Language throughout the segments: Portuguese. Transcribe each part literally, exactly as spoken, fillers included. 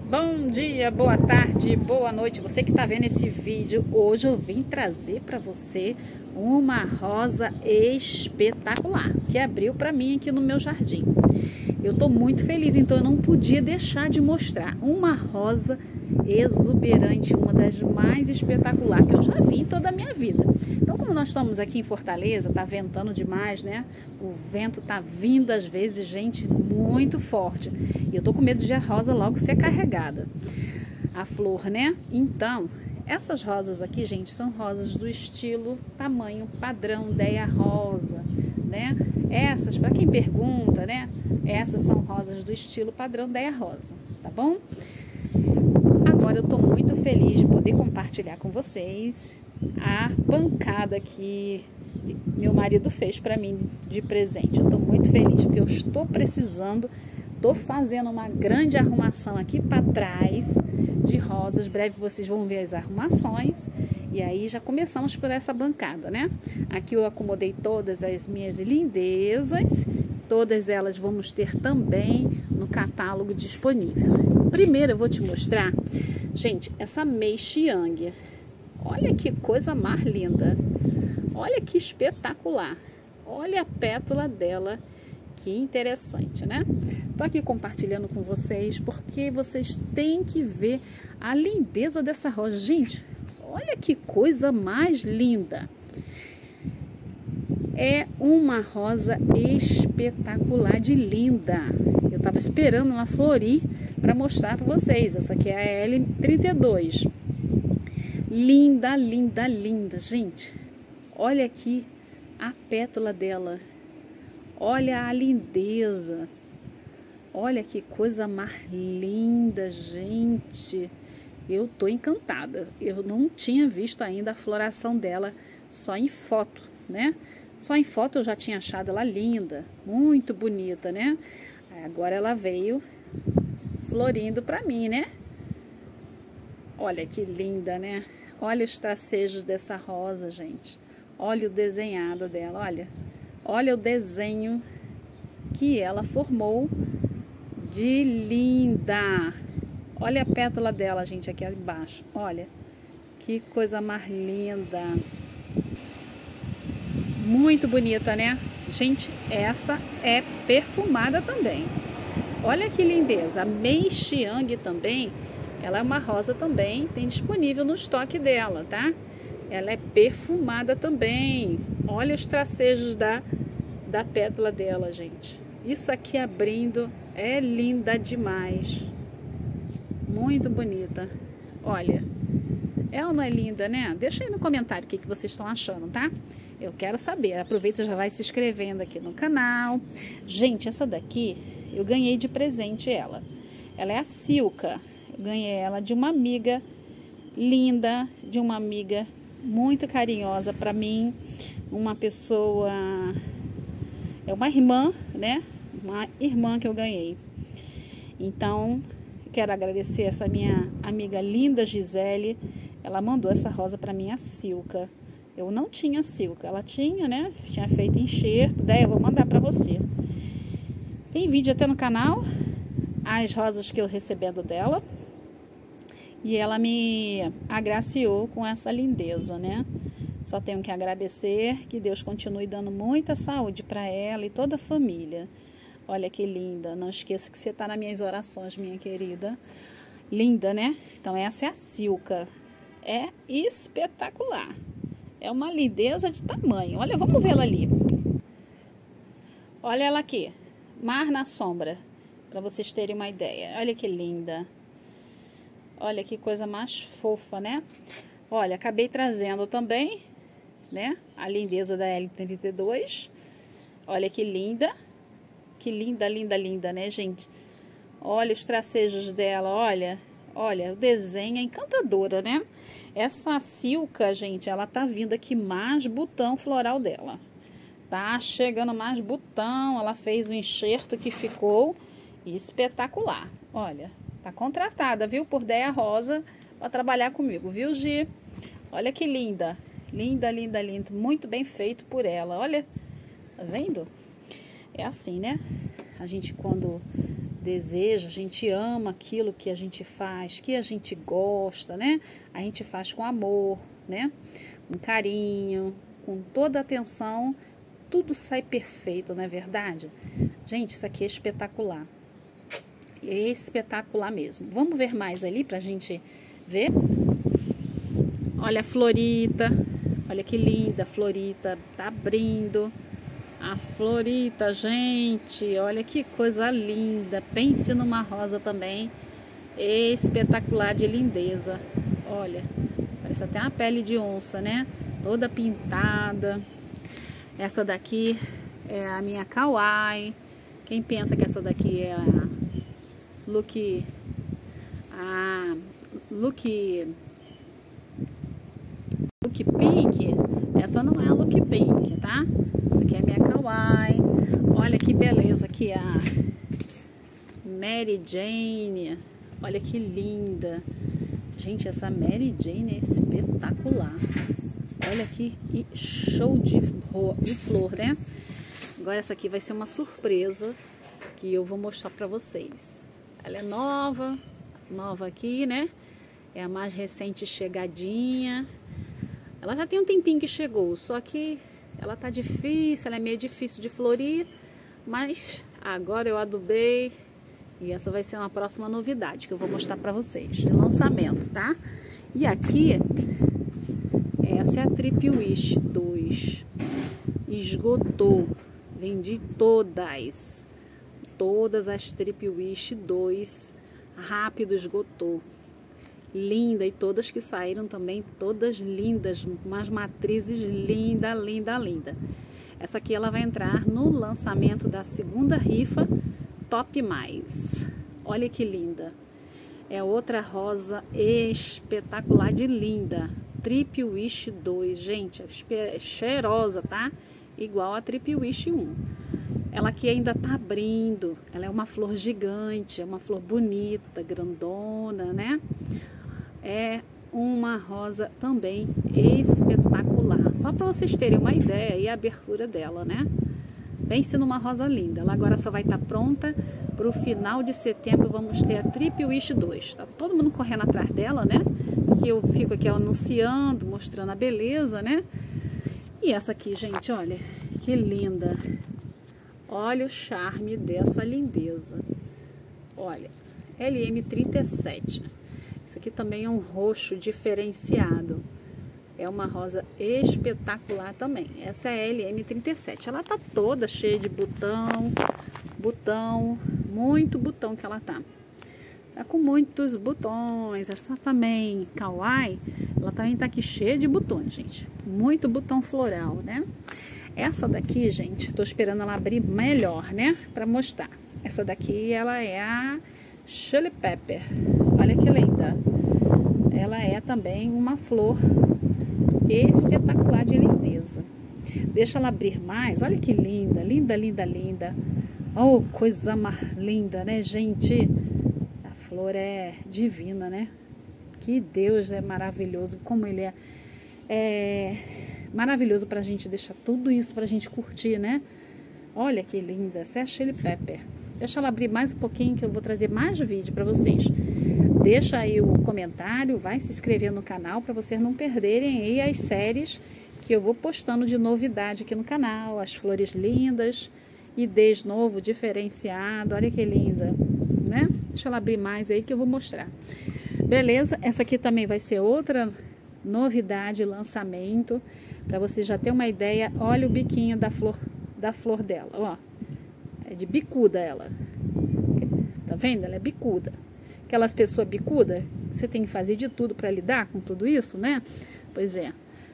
Bom dia, boa tarde, boa noite. Você que está vendo esse vídeo, hoje eu vim trazer para você uma rosa espetacular que abriu para mim aqui no meu jardim. Eu estou muito feliz, então eu não podia deixar de mostrar uma rosa exuberante, uma das mais espetaculares que eu já vi em toda a minha vida. Então, como nós estamos aqui em Fortaleza, tá ventando demais, né? O vento tá vindo às vezes, gente, muito forte. E eu tô com medo de a rosa logo ser carregada, a flor, né? Então, essas rosas aqui, gente, são rosas do estilo tamanho padrão Deia Rosa, né? Essas, para quem pergunta, né? Essas são rosas do estilo padrão Deia Rosa, tá bom? Agora eu tô muito feliz de poder compartilhar com vocês a pancada que meu marido fez para mim de presente. Eu tô muito feliz porque eu estou precisando, tô fazendo uma grande arrumação aqui para trás de rosas. Breve vocês vão ver as arrumações e aí já começamos por essa bancada, né? Aqui eu acomodei todas as minhas lindezas, todas elas vamos ter também no catálogo disponível. Primeiro eu vou te mostrar, gente, essa Mei Xiang. Olha que coisa mais linda, olha que espetacular, olha a pétala dela, que interessante, né? Tô aqui compartilhando com vocês porque vocês têm que ver a lindeza dessa rosa. Gente, olha que coisa mais linda, é uma rosa espetacular de linda. Eu tava esperando ela florir para mostrar para vocês. Essa aqui é a L trinta e dois. Linda, linda, linda, gente. Olha aqui a pétala dela. Olha a lindeza. Olha que coisa mais linda, gente. Eu tô encantada. Eu não tinha visto ainda a floração dela só em foto, né? Só em foto eu já tinha achado ela linda, muito bonita, né? Agora ela veio florindo pra mim, né? Olha que linda, né? Olha os tracejos dessa rosa, gente. Olha o desenhado dela, olha. Olha o desenho que ela formou de linda. Olha a pétala dela, gente, aqui embaixo. Olha, que coisa mais linda. Muito bonita, né? Gente, essa é perfumada também. Olha que lindeza. A Mei Xiang também, ela é uma rosa também, tem disponível no estoque dela, tá? Ela é perfumada também. Olha os tracejos da, da pétala dela, gente. Isso aqui abrindo é linda demais. Muito bonita. Olha, é ou não é linda, né? Deixa aí no comentário o que, que vocês estão achando, tá? Eu quero saber. Aproveita e já vai se inscrevendo aqui no canal. Gente, essa daqui eu ganhei de presente ela. Ela é a Silca. Eu ganhei ela de uma amiga linda, de uma amiga muito carinhosa para mim. Uma pessoa... É uma irmã, né? Uma irmã que eu ganhei. Então, quero agradecer essa minha amiga linda, Gisele. Ela mandou essa rosa para mim, a Silca. Eu não tinha Silca, ela tinha, né? Tinha feito enxerto, daí eu vou mandar para você. Tem vídeo até no canal, as rosas que eu recebendo dela. E ela me agraciou com essa lindeza, né? Só tenho que agradecer, que Deus continue dando muita saúde para ela e toda a família. Olha que linda, não esqueça que você está nas minhas orações, minha querida. Linda, né? Então essa é a Silca. É espetacular. É uma lindeza de tamanho. Olha, vamos ver ela ali. Olha ela aqui. Mar na sombra. Para vocês terem uma ideia. Olha que linda. Olha que coisa mais fofa, né? Olha, acabei trazendo também, né? A lindeza da L trinta e dois. Olha que linda. Que linda, linda, linda, né, gente? Olha os tracejos dela, olha. Olha, o desenho é encantadora, né? Essa Silca, gente, ela tá vindo aqui mais botão floral dela. Tá chegando mais botão. Ela fez um enxerto que ficou espetacular. Olha, tá contratada, viu? Por Deia Rosa para trabalhar comigo, viu, Gi? Olha que linda. Linda, linda, linda. Muito bem feito por ela. Olha, tá vendo? É assim, né? A gente, quando deseja, a gente ama aquilo que a gente faz, que a gente gosta, né? A gente faz com amor, né? Com carinho, com toda a atenção, tudo sai perfeito, não é verdade? Gente, isso aqui é espetacular. É espetacular mesmo. Vamos ver mais ali pra gente ver? Olha a florita, olha que linda a florita, tá abrindo. A florita, gente, olha que coisa linda. Pense numa rosa também espetacular de lindeza. Olha, parece até uma pele de onça, né? Toda pintada. Essa daqui é a minha Kawaii. Quem pensa que essa daqui é a Look... A Look... Look Pink, essa não é a Look Pink, tá? Essa aqui é a minha Kawaii. Olha que beleza aqui a Mary Jane. Olha que linda. Gente, essa Mary Jane é espetacular. Olha que show de, de flor, né? Agora essa aqui vai ser uma surpresa que eu vou mostrar pra vocês. Ela é nova, nova aqui, né? É a mais recente chegadinha. Ela já tem um tempinho que chegou, só que ela tá difícil, ela é meio difícil de florir, mas agora eu adubei e essa vai ser uma próxima novidade que eu vou mostrar pra vocês, de lançamento, tá? E aqui, essa é a Trip Wish dois, esgotou, vendi todas, todas as Trip Wish dois, rápido esgotou. Linda, e todas que saíram também, todas lindas, umas matrizes linda, linda, linda. Essa aqui ela vai entrar no lançamento da segunda rifa Top Mais. Olha que linda. É outra rosa espetacular de linda. Trip Wish dois, gente, é cheirosa, tá? Igual a Trip Wish um. Ela aqui ainda tá abrindo, ela é uma flor gigante, é uma flor bonita, grandona, né? É uma rosa também espetacular. Só para vocês terem uma ideia e a abertura dela, né? Pense numa rosa linda. Ela agora só vai estar pronta para o final de setembro. Vamos ter a Trip Wish dois. Tá todo mundo correndo atrás dela, né? Porque eu fico aqui anunciando, mostrando a beleza, né? E essa aqui, gente, olha que linda. Olha o charme dessa lindeza. Olha, L M trinta e sete. Isso aqui também é um roxo diferenciado. É uma rosa espetacular também. Essa é a L M trinta e sete. Ela tá toda cheia de botão, botão, muito botão que ela tá. Tá com muitos botões. Essa também, Kawaii, ela também tá aqui cheia de botões, gente. Muito botão floral, né? Essa daqui, gente, tô esperando ela abrir melhor, né? Pra mostrar. Essa daqui, ela é a Chili Pepper. Olha que linda. Ela é também uma flor espetacular de lindeza. Deixa ela abrir mais. Olha que linda, linda, linda, linda. Oh, coisa mais linda, né, gente? A flor é divina, né? Que Deus é maravilhoso. Como ele é, é maravilhoso pra gente deixar tudo isso pra gente curtir, né? Olha que linda. Essa é a Chili Pepper. Deixa ela abrir mais um pouquinho que eu vou trazer mais vídeo para vocês. Deixa aí o comentário, vai se inscrever no canal para vocês não perderem aí as séries que eu vou postando de novidade aqui no canal. As flores lindas, idês novo, diferenciado, olha que linda, né? Deixa ela abrir mais aí que eu vou mostrar. Beleza? Essa aqui também vai ser outra novidade, lançamento, para vocês já terem uma ideia. Olha o biquinho da flor, da flor dela, ó. É de bicuda ela. Tá vendo? Ela é bicuda. Aquelas pessoas bicudas, você tem que fazer de tudo para lidar com tudo isso, né? Pois é.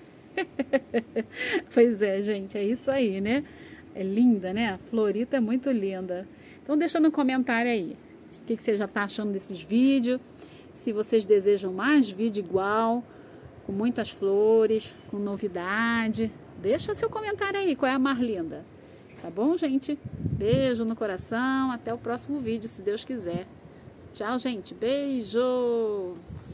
Pois é, gente, é isso aí, né? É linda, né? A florita é muito linda. Então deixa no comentário aí o que, que você já tá achando desses vídeos. Se vocês desejam mais vídeo igual, com muitas flores, com novidade. Deixa seu comentário aí, qual é a mais linda. Tá bom, gente? Beijo no coração. Até o próximo vídeo, se Deus quiser. Tchau, gente. Beijo!